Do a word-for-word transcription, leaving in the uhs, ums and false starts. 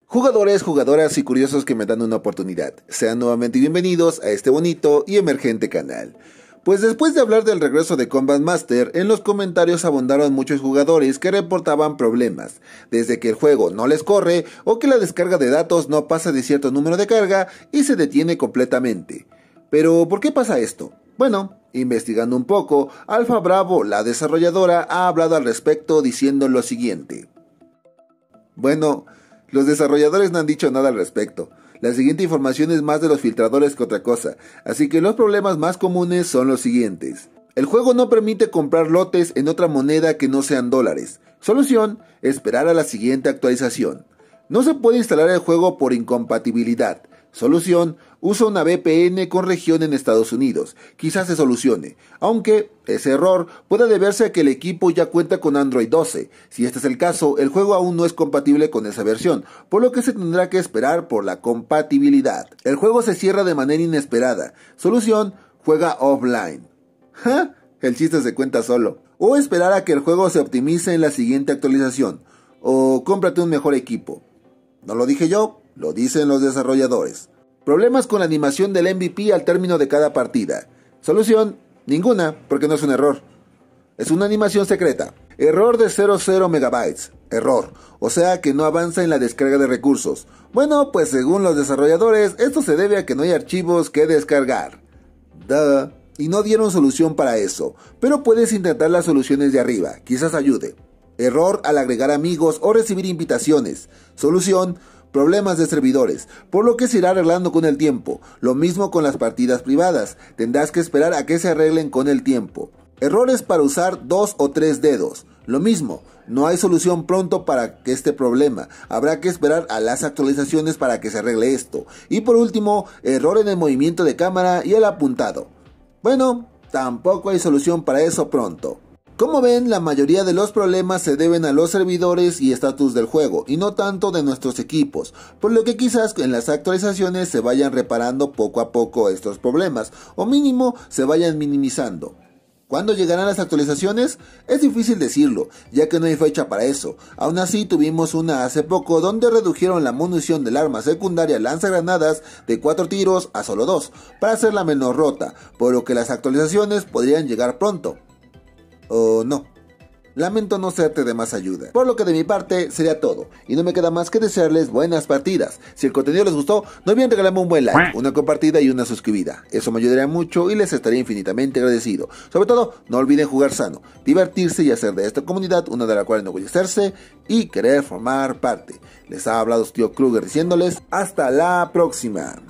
Jugadores, jugadoras y curiosos que me dan una oportunidad, sean nuevamente bienvenidos a este bonito y emergente canal. Pues después de hablar del regreso de Combat Master, en los comentarios abundaron muchos jugadores que reportaban problemas, desde que el juego no les corre o que la descarga de datos no pasa de cierto número de carga y se detiene completamente. Pero, ¿por qué pasa esto? Bueno, investigando un poco, Alpha Bravo, la desarrolladora, ha hablado al respecto diciendo lo siguiente. Bueno, los desarrolladores no han dicho nada al respecto. La siguiente información es más de los filtradores que otra cosa, así que los problemas más comunes son los siguientes. El juego no permite comprar lotes en otra moneda que no sean dólares. Solución, esperar a la siguiente actualización. No se puede instalar el juego por incompatibilidad. Solución, usa una V P N con región en Estados Unidos. Quizás se solucione, aunque ese error puede deberse a que el equipo ya cuenta con Android doce. Si este es el caso, el juego aún no es compatible con esa versión, por lo que se tendrá que esperar por la compatibilidad. El juego se cierra de manera inesperada. Solución, juega offline. ¿Ja? El chiste se cuenta solo. O esperar a que el juego se optimice en la siguiente actualización. O cómprate un mejor equipo. No lo dije yo, lo dicen los desarrolladores. Problemas con la animación del M V P al término de cada partida. Solución, ninguna, porque no es un error. Es una animación secreta. Error de cero coma cero megabytes. Error, o sea que no avanza en la descarga de recursos. Bueno, pues según los desarrolladores, esto se debe a que no hay archivos que descargar. Duh. Y no dieron solución para eso, pero puedes intentar las soluciones de arriba, quizás ayude. Error al agregar amigos o recibir invitaciones. Solución, problemas de servidores, por lo que se irá arreglando con el tiempo. Lo mismo con las partidas privadas, tendrás que esperar a que se arreglen con el tiempo. Errores para usar dos o tres dedos. Lo mismo, no hay solución pronto para este problema, habrá que esperar a las actualizaciones para que se arregle esto. Y por último, error en el movimiento de cámara y el apuntado. Bueno, tampoco hay solución para eso pronto. Como ven, la mayoría de los problemas se deben a los servidores y estatus del juego, y no tanto de nuestros equipos, por lo que quizás en las actualizaciones se vayan reparando poco a poco estos problemas, o mínimo se vayan minimizando. ¿Cuándo llegarán las actualizaciones? Es difícil decirlo, ya que no hay fecha para eso. Aún así tuvimos una hace poco donde redujeron la munición del arma secundaria lanzagranadas de cuatro tiros a solo dos, para hacerla menos rota, por lo que las actualizaciones podrían llegar pronto. O no. Lamento no serte de más ayuda. Por lo que de mi parte sería todo, y no me queda más que desearles buenas partidas. Si el contenido les gustó, no olviden regalarme un buen like, una compartida y una suscribida. Eso me ayudaría mucho y les estaría infinitamente agradecido. Sobre todo, no olviden jugar sano, divertirse y hacer de esta comunidad una de la cual enorgullecerse y querer formar parte. Les ha hablado su tío Kruger diciéndoles hasta la próxima.